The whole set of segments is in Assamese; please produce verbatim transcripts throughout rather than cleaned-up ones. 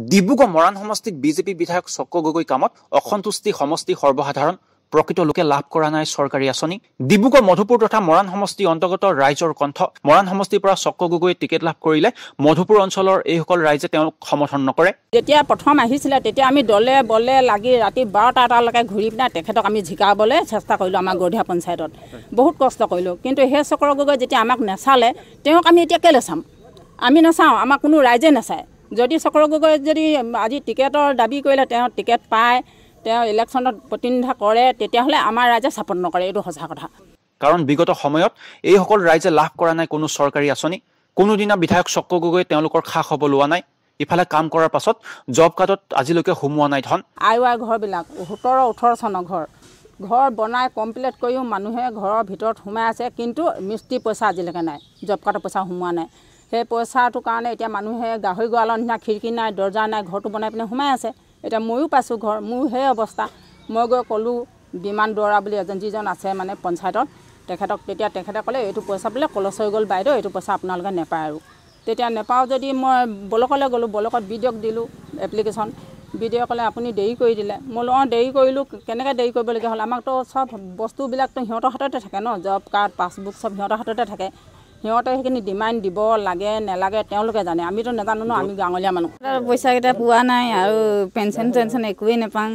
ডিব্ৰুগড় মৰাণ সমষ্টিত বিজেপি বিধায়ক চক্ৰ গগৈ কামত অসন্তুষ্টি সমষ্টি সৰ্বসাধাৰণ প্ৰকৃত লোকে লাভ কৰা নাই চৰকাৰী আঁচনি। ডিব্ৰুগড় মধুপুৰ তথা মৰাণ সমষ্টি অন্তৰ্গত ৰাইজৰ কণ্ঠ। মৰাণ সমষ্টিৰ পৰা চক্ৰ গগৈয়ে টিকেট লাভ কৰিলে মধুপুৰ অঞ্চলৰ এইসকল ৰাইজে তেওঁক সমৰ্থন নকৰে। যেতিয়া প্ৰথম আহিছিলে তেতিয়া আমি দলে বলে লাগি ৰাতি বাৰটা এটালৈকে ঘূৰি পিনে তেখেতক আমি জিকাবলৈ চেষ্টা কৰিলোঁ আমাৰ গঢ়িয়া পঞ্চায়তত। বহুত কষ্ট কৰিলোঁ, কিন্তু সেই চক্ৰ গগৈ যেতিয়া আমাক নেচালে তেওঁক আমি এতিয়া কেলৈ চাম? আমি নাচাওঁ, আমাক কোনো ৰাইজে নাচায়। যদি চক্ৰ গগৈ যদি আজি টিকেটৰ দাবী কৰিলে তেওঁ টিকেট পায়, তেওঁ ইলেকশ্যনত প্ৰতিনিধিত্ব কৰে, তেতিয়াহ'লে আমাৰ ৰাইজে ছাপোৰ্ট নকৰে, এইটো সঁচা কথা। কাৰণ বিগত সময়ত এইসকল ৰাইজে লাভ কৰা নাই কোনো চৰকাৰী আঁচনি। কোনোদিনা বিধায়ক চক্ৰ গগৈ তেওঁলোকৰ খা খবৰ লোৱা নাই। ইফালে কাম কৰাৰ পাছত জব কাৰ্ডত আজিলৈকে সোমোৱা নাই ধন। আই ৱাই ঘৰবিলাক সোতৰ ওঠৰ চনৰ ঘৰ ঘৰ বনাই কমপ্লিট কৰিও মানুহে ঘৰৰ ভিতৰত সোমাই আছে, কিন্তু মিস্ত্ৰী পইচা আজিলৈকে নাই, জব কাৰ্ডৰ পইচা সোমোৱা নাই। সেই পইচাটোৰ কাৰণে এতিয়া মানুহে গাহৰি গঁৰালৰ নিচিনা খিৰিকী নাই, দৰ্জা নাই, ঘৰটো বনাই পিনে সোমাই আছে। এতিয়া ময়ো পাইছোঁ ঘৰ, মোৰ সেই অৱস্থা। মই গৈ ক'লোঁ বিমান দৌৰা বুলি এজন যিজন আছে মানে পঞ্চায়তত, তেখেতক তেতিয়া তেখেতে ক'লে এইটো পইচা বোলে কলচ হৈ গ'ল বাইদেউ, এইটো পইচা আপোনালোকে নেপায় আৰু। তেতিয়া নেপাওঁ যদি মই ব্লকলৈ গ'লোঁ, ব্লকত বি ডিঅ'ক দিলোঁ এপ্লিকেশ্যন। বি ডিঅ'য়ে ক'লে আপুনি দেৰি কৰি দিলে। মই বোলো অঁ দেৰি কৰিলোঁ, কেনেকৈ দেৰি কৰিবলগীয়া হ'ল? আমাকতো চব বস্তুবিলাকতো সিহঁতৰ হাততে থাকে ন, জব কাৰ্ড পাছবুক চব সিহঁতৰ হাততে থাকে। সিহঁতে সেইখিনি ডিমাণ্ড দিব লাগে নেলাগে তেওঁলোকে জানে, আমিতো নাজানো ন, আমি গাঁৱলীয়া মানুহ। পইচাকেইটা পোৱা নাই আৰু পেঞ্চন চেঞ্চন একোৱেই নাপাওঁ,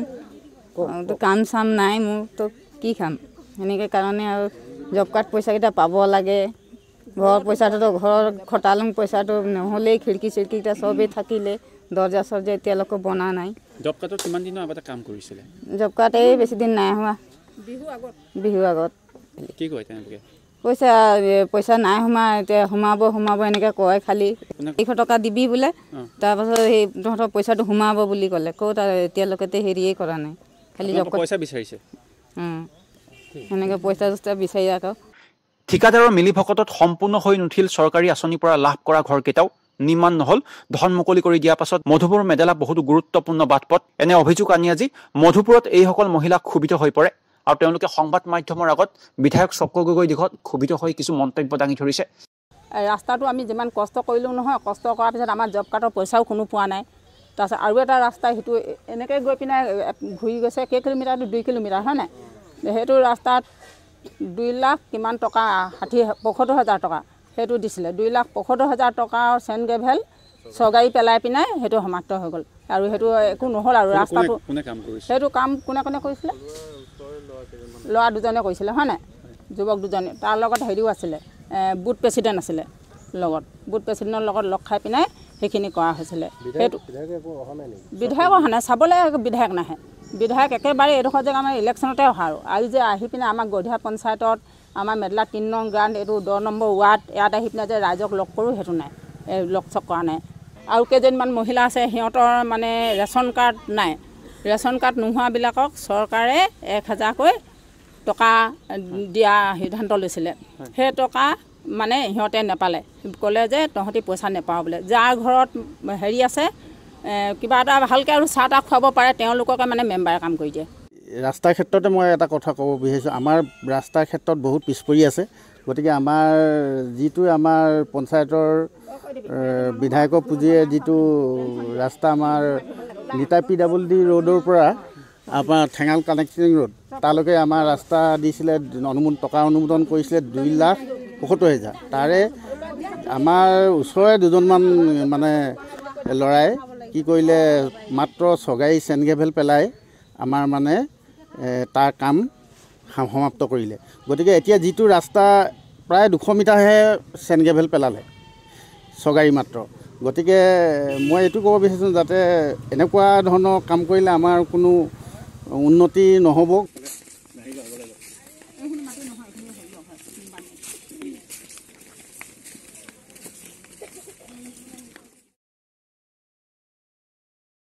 কাম চাম নাই মোৰ, তো কি খাম? সেনেকৈ কাৰণে আৰু জব কাৰ্ড পইচাকেইটা পাব লাগে। ঘৰৰ পইচাটোতো ঘৰৰ খটালং পইচাটো নহ'লেই, খিৰিকী চিৰিকীকেইটা চবেই থাকিলে, দৰ্জা চৰ্জা এতিয়ালৈকে বনা নাই। জব কাৰ্ডত কিমান দিনৰ আগতে কাম কৰিছিলে? জব কাৰ্ড এই বেছি দিন নাই হোৱা, বিহু আগত বিহু আগত কি কয় তেওঁলোকে? পইচা পইচা নাই সোমাই, এতিয়া সোমাব সোমাব এনেকৈ কয়, খালি এশ টকা দিবি বোলে, তাৰপাছত সেই তহঁতৰ পইচাটো সোমাব বুলি ক'লে। ক'ত আৰু এতিয়ালৈকে হেৰিয়ে কৰা নাই, খালি জব পইচা বিচাৰিছে। সেনেকৈ পইচা চইচা বিচাৰি আকৌ ঠিকাদাৰৰ মিলিভকতত সম্পূৰ্ণ হৈ নুঠিল চৰকাৰী আঁচনিৰ পৰা লাভ কৰা ঘৰকেইটাও। নিৰ্মাণ নহ'ল, ধন মুকলি কৰি দিয়াৰ পাছত মধুপুৰ মেডেলা বহুতো গুৰুত্বপূৰ্ণ বাটপথ। এনে অভিযোগ আনি আজি মধুপুৰত এইসকল মহিলা ক্ষোভিত হৈ পৰে আৰু তেওঁলোকে সংবাদ মাধ্যমৰ আগত বিধায়ক চক্ৰ গগৈ দিশত ক্ষোভিত হৈ কিছু মন্তব্য দাঙি ধৰিছে। ৰাস্তাটো আমি যিমান কষ্ট কৰিলোঁ নহয়, কষ্ট কৰাৰ পিছত আমাৰ জব কাৰ্ডৰ পইচাও কোনো পোৱা নাই। তাৰপিছত আৰু এটা ৰাস্তা সেইটো এনেকৈ গৈ পিনে ঘূৰি গৈছে, কেই কিলোমিটাৰটো দুই কিলোমিটাৰ হয় নাই? সেইটো ৰাস্তাত দুই লাখ কিমান টকা, ষাঠি পঁয়সত্তৰ হাজাৰ টকা সেইটো দিছিলে। দুই লাখ পঁয়সত্তৰ হাজাৰ টকাৰ চেন গ্ৰেভেল চৰকাৰী পেলাই পিনে সেইটো সমাপ্ত হৈ গ'ল আৰু সেইটো একো নহ'ল। আৰু ৰাস্তাটো সেইটো কাম কোনে কোনে কৰিছিলে? ল'ৰা দুজনে কৰিছিলে হয় নাই, যুৱক দুজনে। তাৰ লগত হেৰিও আছিলে, বুথ প্ৰেচিডেণ্ট আছিলে লগত, বুথ প্ৰেচিডেণ্টৰ লগত লগ খাই পিনে সেইখিনি কৰা হৈছিলে। সেইটো বিধায়ক অহা নাই, চাবলৈ বিধায়ক নাহে। বিধায়ক একেবাৰে এইডোখৰ জেগা আমাৰ ইলেকশ্যনতে অহা আৰু আজি যে আহি পিনে আমাৰ গঢ়িয়া পঞ্চায়তত আমাৰ মেডেলা তিনি নং গ্ৰাণ্ড এইটো দহ নম্বৰ ৱাৰ্ড ইয়াত আহি পিনে যে ৰাইজক লগ কৰোঁ সেইটো নাই, এই লগ চগ কৰা নাই। আৰু কেইজনমান মহিলা আছে সিহঁতৰ মানে ৰেচন কাৰ্ড নাই, ৰেচন কাৰ্ড নোহোৱাবিলাকক চৰকাৰে এক হাজাৰকৈ টকা দিয়া সিদ্ধান্ত লৈছিলে। সেই টকা মানে সিহঁতে নেপালে, ক'লে যে তহঁতি পইচা নেপাওঁ বোলে। যাৰ ঘৰত হেৰি আছে কিবা এটা ভালকৈ আৰু চাহ তাহ খুৱাব পাৰে তেওঁলোককে মানে মেম্বাৰে কাম কৰি দিয়ে। ৰাস্তাৰ ক্ষেত্ৰতে মই এটা কথা ক'ব বিচাৰিছোঁ, আমাৰ ৰাস্তাৰ ক্ষেত্ৰত বহুত পিছ পৰি আছে। গতিকে আমাৰ যিটো আমাৰ পঞ্চায়তৰ বিধায়কৰ পুঁজিয়ে যিটো ৰাস্তা আমাৰ নিতাই পি ডাবল ডি ৰোডৰ পৰা আমাৰ ঠেঙাল কানেক্টিং ৰোড তালৈকে আমাৰ ৰাস্তা দিছিলে, অনুমোদন টকা অনুমোদন কৰিছিলে দুই লাখ পঁয়সত্তৰ হেজাৰ। তাৰে আমাৰ ওচৰৰে দুজনমান মানে ল'ৰাই কি কৰিলে, মাত্ৰ চৰকাৰী চেন গ্ৰেভেল পেলাই আমাৰ মানে তাৰ কাম সমাপ্ত কৰিলে। গতিকে এতিয়া যিটো ৰাস্তা প্ৰায় দুশ মিটাৰহে চেন গ্ৰেভেল পেলালে চৰকাৰী মাত্ৰ। গতিকে মই এইটো ক'ব বিচাৰিছোঁ যাতে এনেকুৱা ধৰণৰ কাম কৰিলে আমাৰ কোনো উন্নতি নহ'ব।